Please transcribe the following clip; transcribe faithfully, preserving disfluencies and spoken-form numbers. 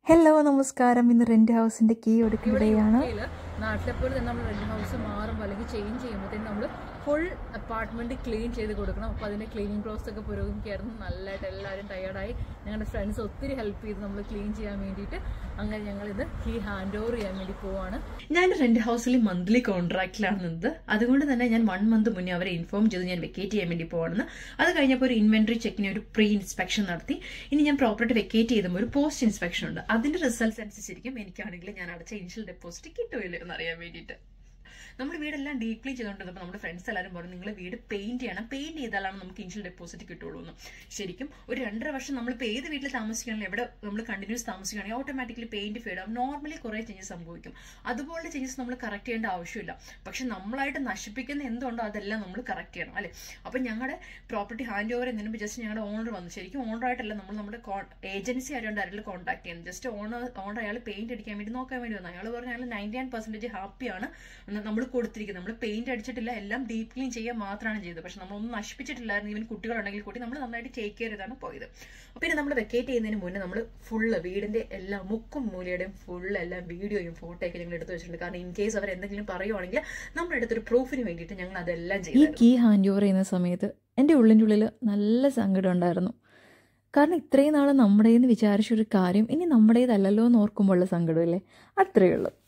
Hello നമസ്കാരം. ഇന്ന് rent ഹൗസിന്റെ കീ എടുക്കുകയാണ്. നാട്ടിലെപ്പോഴും തന്നെ നമ്മൾ റെന്റ് ഹൗസ് മാറുമ്പോൾ അല്ലെങ്കിൽ ചേഞ്ച് ചെയ്യുമ്പോഴത്തേക്കും നമ്മൾ ഫുൾ അപ്പാർട്ട്മെന്റ് ക്ലീൻ ചെയ്ത് കൊടുക്കണം. അപ്പോൾ അതിന്റെ ക്ലീനിങ് പ്രോസസ് ഒക്കെ പുരോഗമിക്കായിരുന്നു. നല്ലതായിട്ട് എല്ലാവരും ടയർഡായി. ഞങ്ങളുടെ ഫ്രണ്ട്സ് ഒത്തിരി ഹെൽപ്പ് ചെയ്ത് നമ്മൾ ക്ലീൻ ചെയ്യാൻ വേണ്ടിയിട്ട്. അങ്ങനെ ഞങ്ങൾ ഇത് കീ ഹാൻഡ് ഓവർ ചെയ്യാൻ വേണ്ടി പോവാണ്. ഞാൻ റെന്റ് ഹൗസിൽ മന്ത്ലി കോൺട്രാക്റ്റിലാണ് നിന്നത്. അതുകൊണ്ട് തന്നെ ഞാൻ വൺ മന്ത് മുന്നേ അവരെ ഇൻഫോം ചെയ്ത് ഞാൻ വെക്കേറ്റ് ചെയ്യാൻ വേണ്ടി പോവാണെന്ന്. അത് കഴിഞ്ഞപ്പോൾ ഒരു ഇൻവെന്ററി ചെക്കിന് ഒരു പ്രീ ഇൻസ്പെക്ഷൻ നടത്തി. ഇനി ഞാൻ പ്രോപ്പർട്ടി വെക്കേറ്റ് ചെയ്തുമ്പോൾ ഒരു പോസ്റ്റ് ഇൻസ്പെക്ഷൻ ഉണ്ട്. അതിന്റെ റിസൾട്ട്സ് അനുസരിച്ചിരിക്കും എനിക്കാണെങ്കിൽ ഞാൻ അടച്ച ഇനിഷ്യൽ ഡെപ്പോസിറ്റ് കിട്ടുമല്ലോ എന്നറിയാൻ വേണ്ടിയിട്ട്. നമ്മൾ വീടെല്ലാം ഡീപ് ക്ലീൻ ചെയ്തുകൊണ്ടിരുന്നപ്പോൾ നമ്മുടെ ഫ്രണ്ട്സ് എല്ലാവരും പറഞ്ഞു നിങ്ങൾ വീട് പെയിന്റ് ചെയ്യണം, പെയിന്റ് ചെയ്താലാണ് നമുക്ക് ഇനിഷ്യൽ ഡെപ്പോസിറ്റ് കിട്ടുള്ളൂ എന്ന്. ശരിക്കും ഒരു രണ്ടര വർഷം നമ്മളിപ്പോൾ ഏത് വീട്ടിൽ താമസിക്കുകയാണെങ്കിൽ എവിടെ നമ്മൾ കണ്ടിന്യൂസ് താമസിക്കുകയാണെങ്കിൽ ഓട്ടോമാറ്റിക്കലി പെയിന്റ് ഫെയ്ഡ് ആവും. നോർമലി കുറേ ചേഞ്ചസ് സംഭവിക്കും. അതുപോലെ ചേഞ്ചസ് നമ്മൾ കറക്റ്റ് ചെയ്യേണ്ട ആവശ്യമില്ല. പക്ഷെ നമ്മളായിട്ട് നശിപ്പിക്കുന്ന എന്തുണ്ടോ അതെല്ലാം നമ്മൾ കറക്റ്റ് ചെയ്യണം അല്ലേ. അപ്പം ഞങ്ങളുടെ പ്രോപ്പർട്ടി ഹാൻഡ് ഓവർ എന്നതിന് ജസ്റ്റ് ഞങ്ങളുടെ ഓണർ വന്നു. ശരിക്കും ഓണറായിട്ടല്ല, നമ്മൾ നമ്മുടെ ഏജൻസി ആയതുകൊണ്ട് ഡയറക്റ്റ് കോൺടാക്ട് ചെയ്യുന്നത്. ജസ്റ്റ് ഓണർ ഓണർ അയാൾ പെയിന്റ് അടിക്കാൻ വേണ്ടി നോക്കാൻ വേണ്ടി വന്നു. അയാൾ പറഞ്ഞു അയാൾ നയൻറ്റി നയൻ പെർസെന്റേജ് ഹാപ്പിയാണ് നമ്മൾ കൊടുത്തിരിക്കുന്നത്. നമ്മൾ പെയിന്റ് അടിച്ചിട്ടില്ല, എല്ലാം ഡീപ് ക്ലീൻ ചെയ്യാൻ മാത്രമാണ് ചെയ്തത്. പക്ഷെ നമ്മളൊന്നും നശിപ്പിച്ചിട്ടില്ലായിരുന്നു. ഈവൻ കുട്ടികളുണ്ടെങ്കിൽ കൂടി നമ്മൾ നന്നായിട്ട് ടേക്ക് കെയർ ചെയ്താണ് പോയത്. പിന്നെ നമ്മൾ വെക്കേറ്റ് ചെയ്യുന്നതിന് മുന്നേ നമ്മൾ ഫുള്ള് വീടിന്റെ എല്ലാ മുക്കും മൂലയുടെയും ഫുള്ള് എല്ലാം വീഡിയോയും ഫോട്ടോയൊക്കെ ഞങ്ങൾ എടുത്ത് വെച്ചിട്ടുണ്ട്. കാരണം ഇൻ കേസ് അവർ എന്തെങ്കിലും പറയുവാണെങ്കിൽ നമ്മുടെ അടുത്തൊരു പ്രൂഫിന് വേണ്ടിയിട്ട് ഞങ്ങൾ അതെല്ലാം ചെയ്യും. ഈ കീ ഹാൻഡ് ഓവർ ചെയ്യുന്ന സമയത്ത് എൻ്റെ ഉള്ളിൻ്റെ ഉള്ളിൽ നല്ല സങ്കടം ഉണ്ടായിരുന്നു. കാരണം ഇത്രയും നാൾ നമ്മുടേന്ന് വിചാരിച്ചൊരു കാര്യം ഇനി നമ്മുടേതല്ലല്ലോ എന്ന് ഓർക്കുമ്പോഴുള്ള സങ്കടമില്ലേ, അത്രയേ ഉള്ളൂ.